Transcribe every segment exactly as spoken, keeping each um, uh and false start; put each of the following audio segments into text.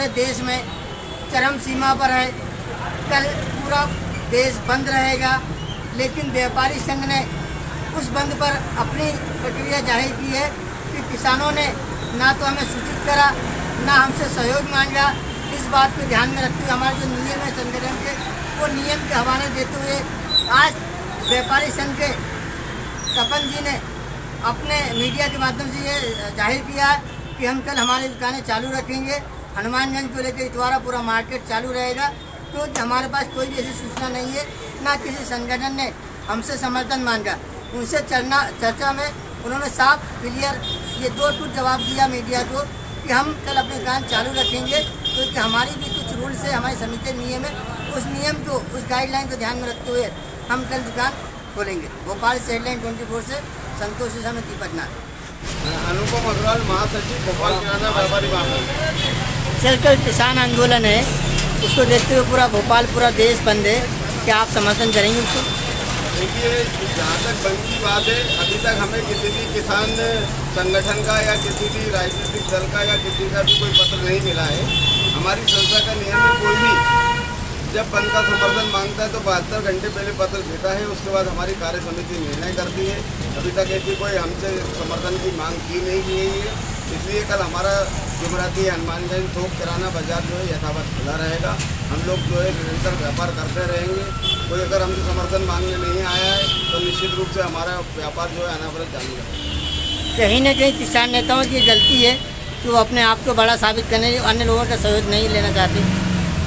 पूरे देश में चरम सीमा पर है। कल पूरा देश बंद रहेगा, लेकिन व्यापारी संघ ने उस बंद पर अपनी प्रक्रिया जाहिर की है कि किसानों ने ना तो हमें सूचित करा, ना हमसे सहयोग मांगा। इस बात को ध्यान में रखते हुए हमारे जो नियम है संगठन के, वो नियम के हवाले देते हुए आज व्यापारी संघ के तपन जी ने अपने मीडिया के माध्यम से ये जाहिर किया कि हम कल हमारी दुकानें चालू रखेंगे। हनुमानगंज को लेकर इतवारा पूरा मार्केट चालू रहेगा, क्योंकि हमारे पास कोई भी ऐसी सूचना नहीं है, ना किसी संगठन ने हमसे समर्थन मांगा। उनसे चर्चा चर्चा में उन्होंने साफ क्लियर ये दो टूट जवाब दिया मीडिया को कि हम कल अपनी दुकान चालू रखेंगे, क्योंकि हमारी भी कुछ रूल्स है, हमारे समिति नियम है, उस नियम को, उस गाइडलाइन को ध्यान में रखते हुए हम कल दुकान खोलेंगे। भोपाल से हेडलाइन ट्वेंटी फोर से संतोष में दीपक नाथ। अनुपम अग्रवाल, महासचिव, भोपाल किराना व्यापारी महासंघ। सर, कल किसान आंदोलन है, उसको देखते हुए पूरा भोपाल, पूरा देश बंद है, क्या आप समर्थन करेंगे उसको? देखिए, जहाँ तक बंद की बात है, अभी तक हमें किसी भी किसान संगठन का या किसी भी राजनीतिक दल का या किसी का भी कोई पत्र नहीं मिला है। हमारी संस्था का नियम है, कोई भी जब बंद का समर्थन मांगता है तो बहत्तर घंटे पहले पत्र देता है, उसके बाद हमारी कार्य समिति निर्णय करती है। अभी तक ऐसी कोई हमसे समर्थन की मांग की नहीं की गई है, इसलिए कल हमारा जुमराती हनुमानगंज थोक किराना बाजार जो है यथावत खुला रहेगा। हम लोग जो है निरंतर व्यापार करते रहेंगे। कोई अगर हमसे समर्थन मांगने नहीं आया है तो निश्चित रूप से हमारा व्यापार जो है अनावरत चालू रहेगा। कहीं ना कहीं किसान नेताओं की गलती है कि वो अपने आप को बड़ा साबित करने के लिए अन्य लोगों का सहयोग नहीं लेना चाहते।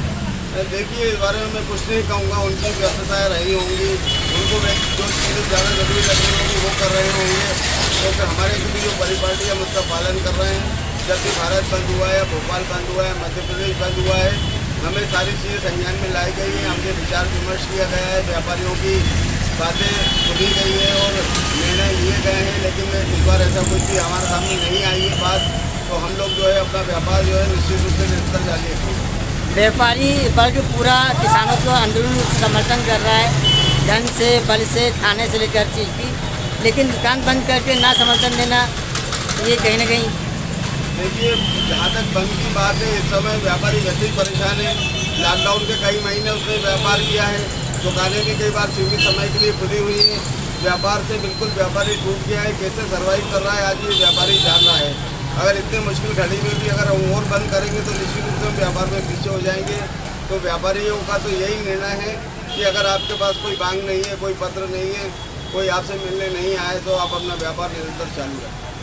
देखिए, इस बारे में मैं कुछ नहीं कहूँगा, उनकी व्यस्तताएँ रही होंगी, उनको जो चीज़ें ज़्यादा जरूरी लग रही होंगी वो कर रहे होंगे, तो फिर हमारे भी जो बड़ी पार्टी हम उसका पालन कर रहे हैं। जब भी भारत बंद हुआ है, भोपाल बंद हुआ है, मध्य प्रदेश बंद हुआ है, हमें सारी चीज़ें संज्ञान में लाई गई हैं, हमसे विचार विमर्श किया गया है, व्यापारियों की बातें सुनी गई है और निर्णय लिए गए हैं। लेकिन इस बार ऐसा कुछ भी हमारे सामने नहीं आई है बात, तो हम लोग जो है अपना व्यापार जो है निश्चित रूप से निरंतर जारी रखेंगे। व्यापारी वर्ग पूरा किसानों को अंदरूनी समर्थन कर रहा है, धन से, बल से, थाने से लेकर चीज़ की, लेकिन दुकान बंद करके ना समर्थन देना, ये कहीं ना कहीं। देखिए, जहाँ तक बंद की बात है, इस समय व्यापारी वैसे ही परेशान है। लॉकडाउन के कई महीने उसने व्यापार किया है, दुकानें भी कई बार सीमित समय के लिए खुली हुई हैं। व्यापार से बिल्कुल व्यापारी टूट गया है, कैसे सर्वाइव कर रहा है आज ये व्यापारी जान रहा है। अगर इतने मुश्किल घड़ी में भी अगर हम और बंद करेंगे तो निश्चित रूप से व्यापार में पीछे हो जाएंगे। तो व्यापारियों का तो यही निर्णय है कि अगर आपके पास कोई मांग नहीं है, कोई पत्र नहीं है, कोई आपसे मिलने नहीं आए, तो आप अपना व्यापार निरंतर चालू रखें।